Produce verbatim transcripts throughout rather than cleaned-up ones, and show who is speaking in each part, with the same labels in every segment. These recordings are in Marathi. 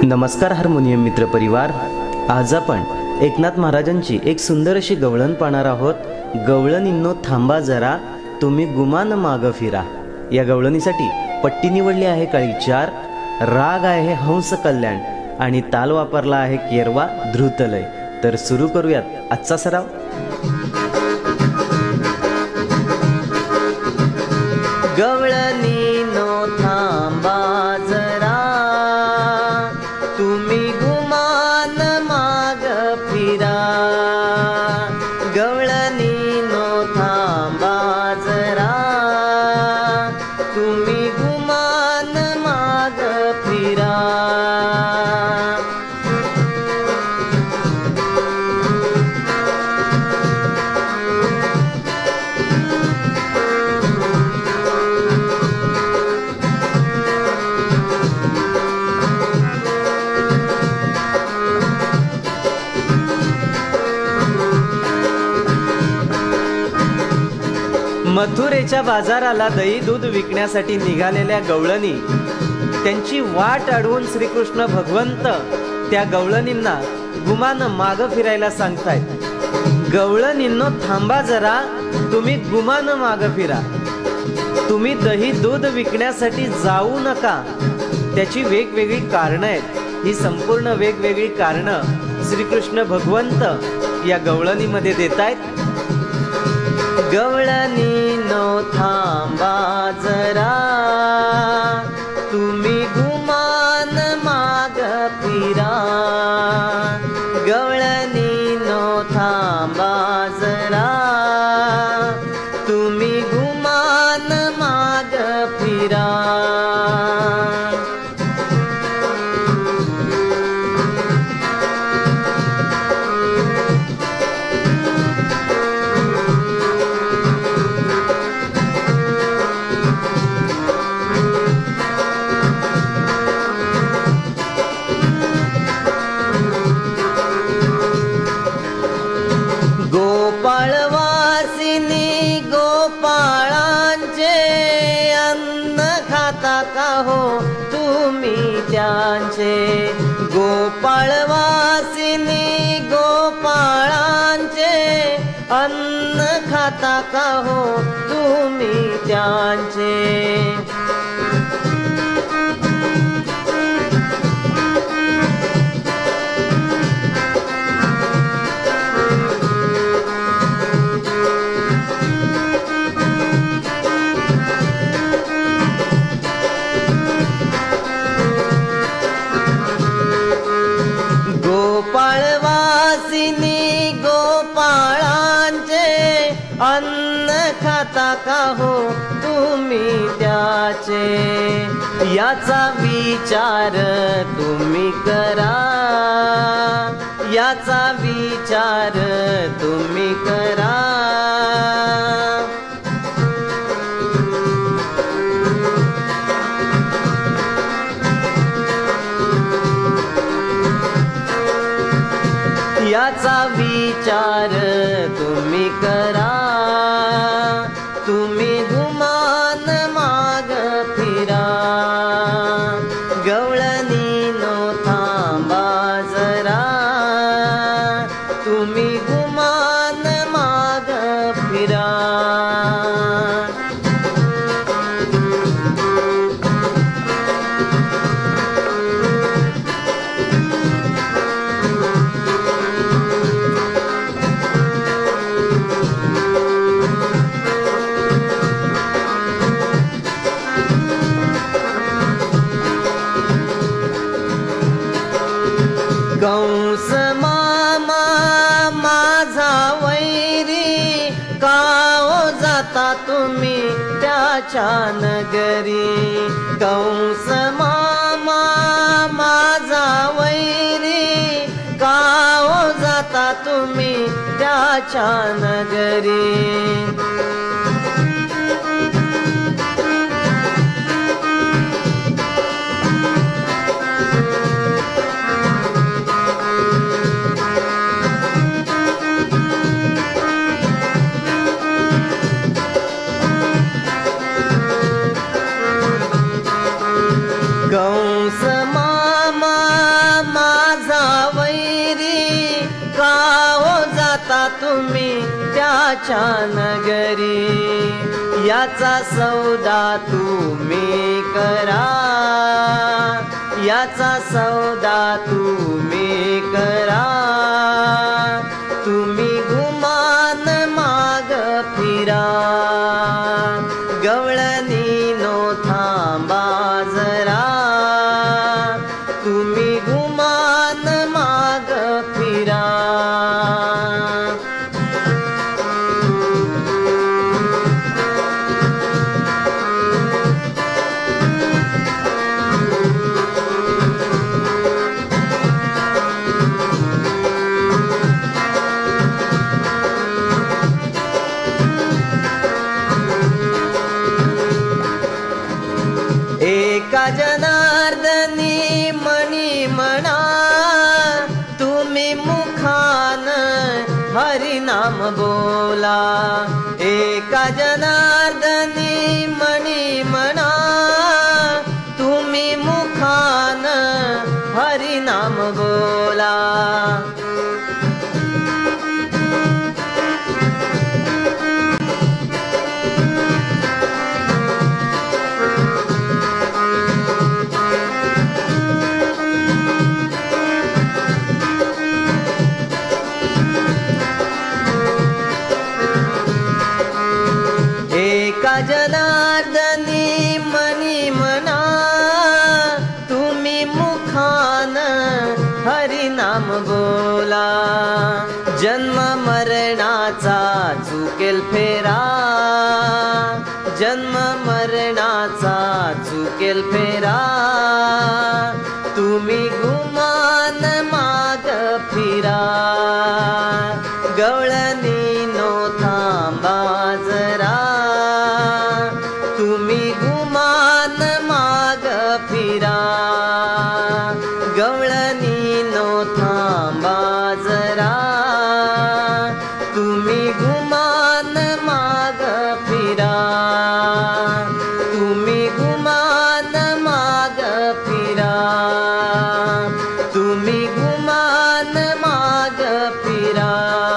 Speaker 1: नमस्कार हार्मोनियम मित्र परिवार. आज आपण एकनाथ महाराजांची एक सुंदर अशी गवळण पाहणार आहोत. गवळणींनो थांबा जरा, तुम्ही गुमान माग फिरा. या गवळणीसाठी पट्टी निवडली आहे काळी चार, राग आहे हंस कल्याण आणि ताल वापरला आहे केरवा धृतलय. तर सुरू करूयात आजचा सराव. गवळणीनो थांबा जरा, तुम्ही गुमान माग फिरा. गवळणीनो थांबा जरा, तुम्ही गुमान माग फिरा. मथुरेच्या बाजाराला दही दूध विकण्यासाठी निघालेल्या गवळणी त्यांची वाट अडवून श्रीकृष्ण भगवंत त्या गवळणींना गुमान माग फिरायला सांगतायत. गवळणींनो थांबा जरा, तुम्ही गुमान माग फिरा. तुम्ही दही दूध विकण्यासाठी जाऊ नका. त्याची वेगवेगळी कारणं आहेत. ही संपूर्ण वेगवेगळी कारणं श्रीकृष्ण भगवंत या गवळणीमध्ये देतायत. गवळणीनो थांबा जरा, तुम्ही गुमान माग फिरा. गवळणीनो थांबा जरा, तुम्ही गुमान माग फिरा. गोपाळवासिनी गोपाळांचे अन्न खाता का हो तुम्ही त्यांचे. गोपाळवासिनी गोपाळांचे अन्न खाता का हो तुम्ही त्यांचे. गोपाळवासिनी गोपाळांचे अन्न खाता का हो तुम्ही त्याचे. याचा विचार तुम्ही करा, याचा विचार तुम्ही करा. याचा विचार तुम्ही करा. तुम्ही गुमान माग फिरा. गवळणीनो थांबा जरा, तुम्ही गुमान माग फिरा. कंस मामा माझा वैरी, काओ जाता तुम्ही त्याच्या नगरी. कंस मामा माझा वैरी, काओ जाता तुम्ही त्याच्या नगरी. कंस मामा गोपाळाच्या नगरी, याचा सौदा तुम्ही करा, याचा सौदा तुम्ही करा. तुम्ही गुमान माग फिरा, गवळणी नो थांबा जरा. तुम्ही गुमान माग फिरा. एका जनार्दनी मणी म्हणा, तुम्ही मुखान हरिनाम बोला. एका जनार्दनी मणी म्हणा, तुम्ही मुखान हरिनाम बोला. एका जनार्दनी मनी म्हणा, तुम्ही मुखान हरिनाम बोला. जन्म मरणाचा चुकेल फेरा, जन्म मरणाचा चुकेल फेरा. तुम्ही गुमान माग फिरा, गवळणी नो थांबा जरा. तुम्ही गुमान माग फिरा, गवळणी नो थांबा जरा. तुम्ही गुमान माग फिरा, तुम्ही गुमान माग फिरा. तुम्ही गुमान माग फिरा.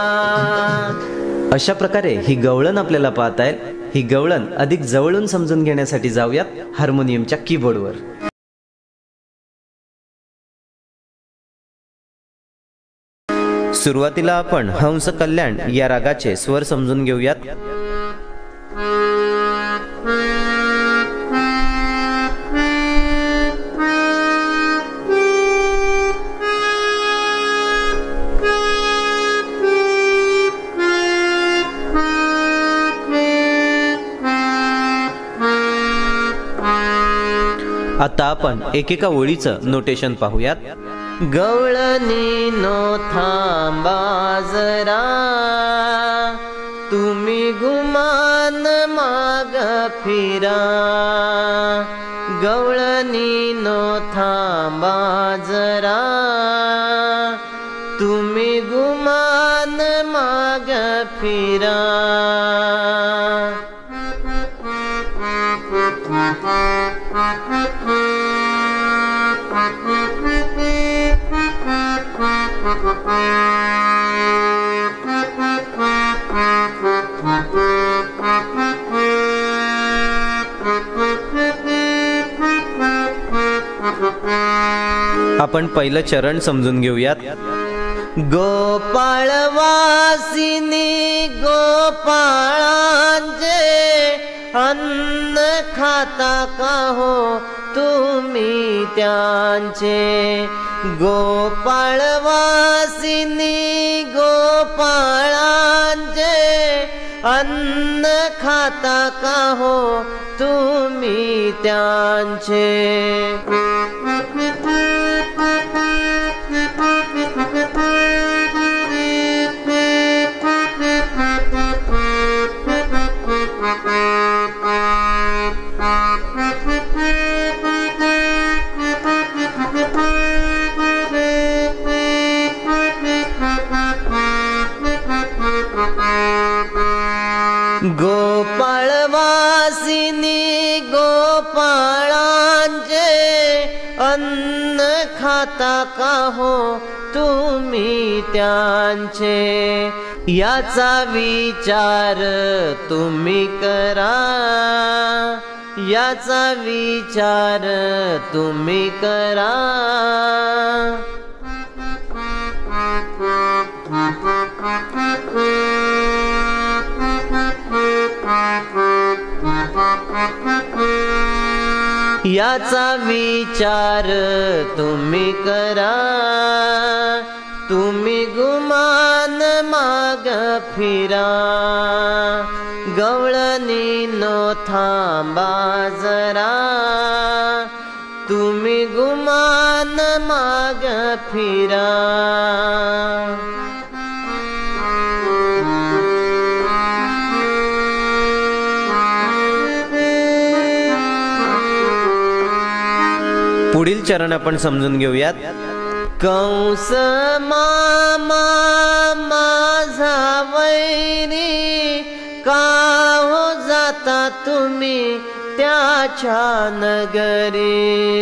Speaker 1: अशा प्रकारे ही गवळण आपल्याला पाहता येईल. ही गवळण अधिक जवळून समजून घेण्यासाठी जाऊयात हार्मोनियमच्या कीबोर्डवर. सुरुवातीला आपण हंस कल्याण या रागाचे स्वर समजून घेऊयात. आता आपण एकेका ओळीचं नोटेशन पाहूयात. गवळणी नो थांबा जरा, तुम्ही गुमान माग फिरा. गवळणी नो थांबा जरा, तुम्ही गुमान माग फिरा. आपण पहिलं चरण समजून घेऊयात. गोपाळ वासिनी गोपाळांचे अन्न खाता का हो तुम्ही त्यांचे. गोपाळ वासिनी गोपाळांचे अन्न खाता का हो तुम्ही त्यांचे. गोपाळ वासिनी गोपाळांचे अन्न खाता का हो तुम्ही त्यांचे. याचा विचार तुम्ही करा, याचा विचार तुम्ही करा। याचा विचार तुम्ही करा, तुम्ही गुमान माग फिरा। गवळणीनो थांबा जरा, तुम्ही गुमान माग फिरा। पुढील चरण आपण समजून घेऊयात। कंस मामा माझा वैरी, का हो जाता तुम्ही त्याच्या नगरी।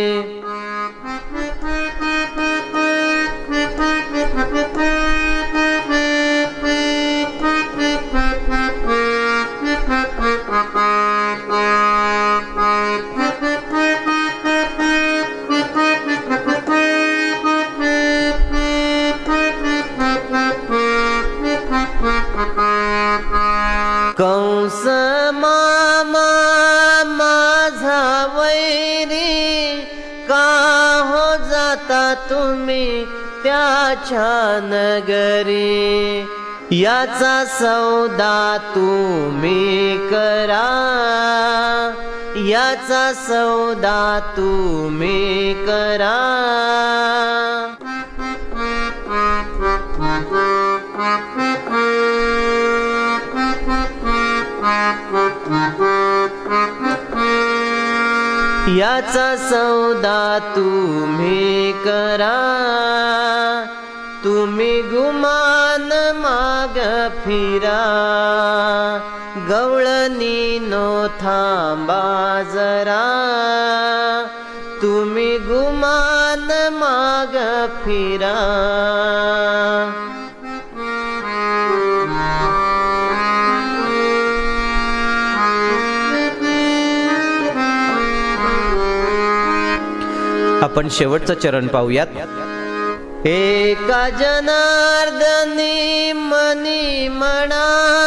Speaker 1: कंस मामा माझा वैरी, का हो जाता तुम्ही त्याच्या नगरी। याचा सौदा तुम्ही करा, याचा सौदा तुम्ही करा। याचा सौदा तुम्ही करा, तुम्ही गुमान माग फिरा। गवळणीनो थांबा जरा, तुम्ही गुमान माग फिरा। आपण शेवटचं चरण पाहूयात। एका जनार्दनी मनी म्हणा,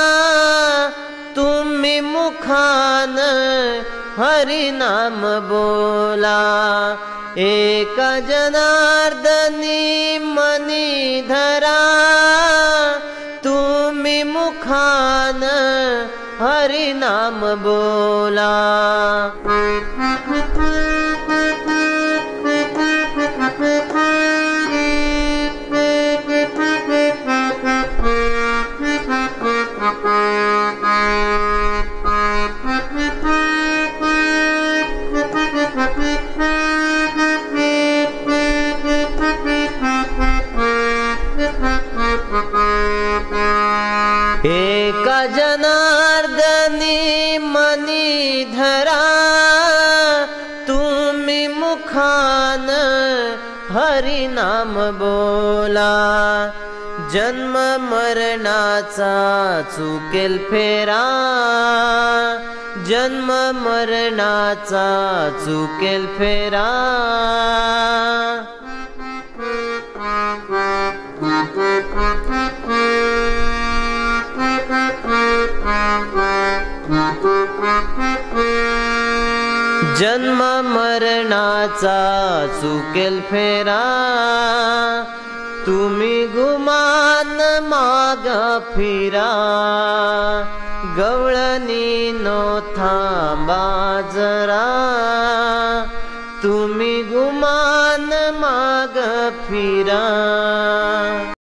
Speaker 1: तुम्ही मुखान हरिनाम बोला। एका जनार्दनी मनी धरा, तुम्ही मुखान हरिनाम बोला। एका जनार्दनी मनी धरा, तुम्ही मुखान हरिनाम बोला। जन्म मरणाचा चुकेल फेरा, जन्म मरणाचा चुकेल फेरा। जन्म मरणाचा चुकेल फेरा, तुम्ही गुमान माग फिरा। गवळणीनो थांबा जरा, तुम्ही गुमान माग फिरा।